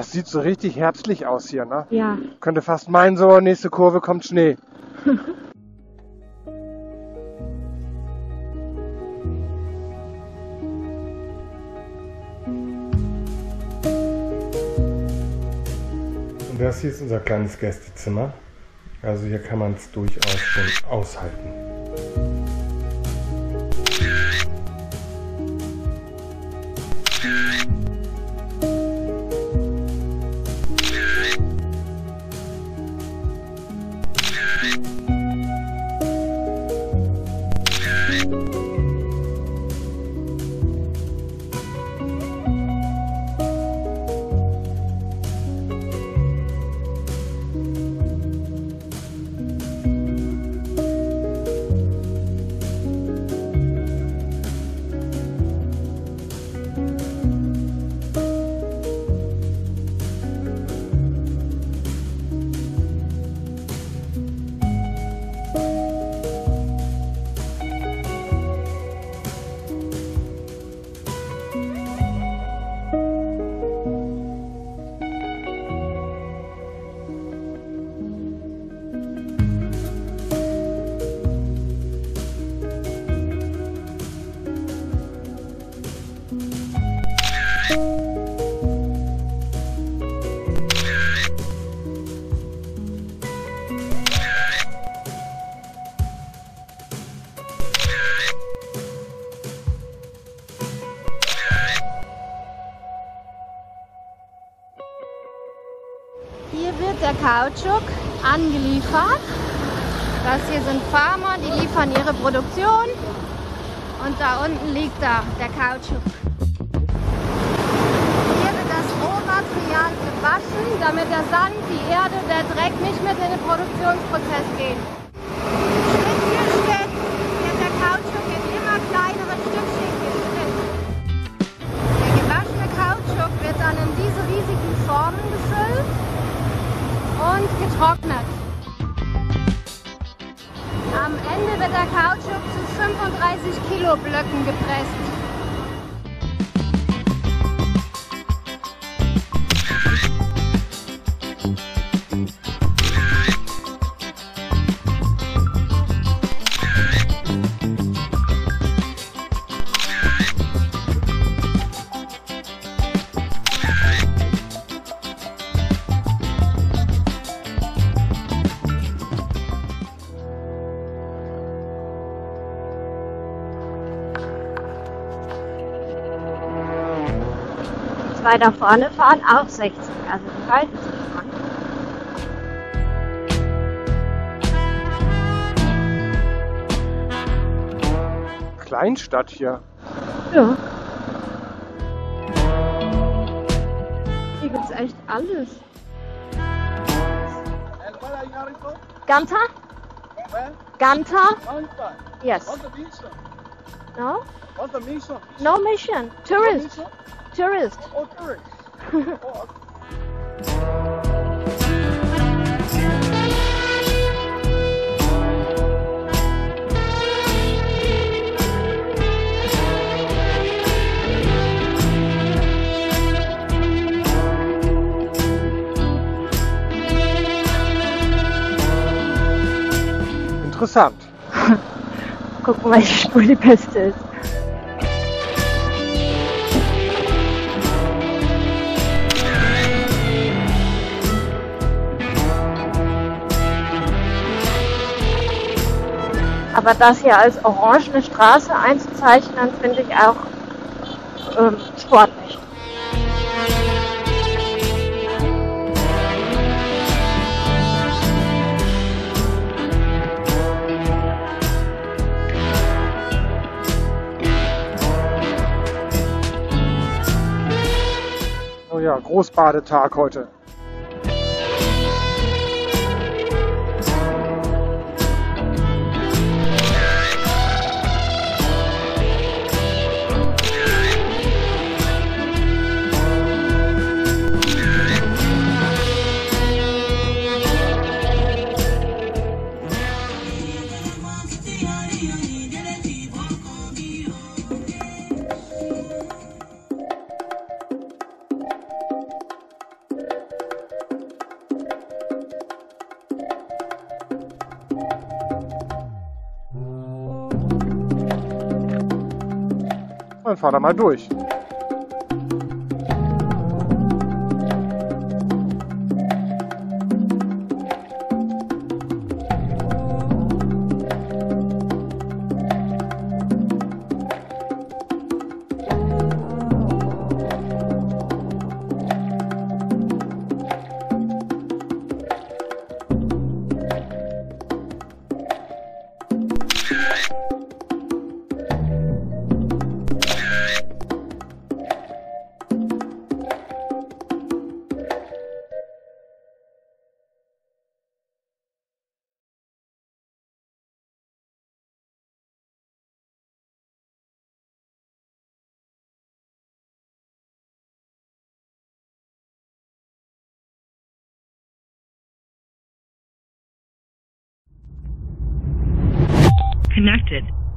Das sieht so richtig herbstlich aus hier, ne? Ja. Könnte fast meinen, so, nächste Kurve kommt Schnee. Und das hier ist unser kleines Gästezimmer. Also hier kann man es durchaus schon aushalten. Hier wird der Kautschuk angeliefert. Das hier sind Farmer, die liefern ihre Produktion. Und da unten liegt da der Kautschuk. Hier wird das Rohmaterial gewaschen, damit der Sand, die Erde, der Dreck nicht mit in den Produktionsprozess gehen. Schritt für Schritt wird der Kautschuk in immer kleinere Stückchen geschnitten. Der gewaschene Kautschuk wird dann in diese riesigen Formen gefüllt und getrocknet. Am Ende wird der Kautschuk zu 35 Kilo Blöcken gepresst. Zwei da vorne fahren auch 60, also die halten sich dran. Kleinstadt hier. Ja. Hier gibt's echt alles. Ganta? Ganta? Yes. No? What's the mission? No mission. Tourist. Tourist. Oh, tourist. Oh, Interessant. Gucken, welche Spur die beste ist. Aber das hier als orangene Straße einzuzeichnen, finde ich auch sportlich. Oh ja, Großbadetag heute. Dann fahr da mal durch. Connected.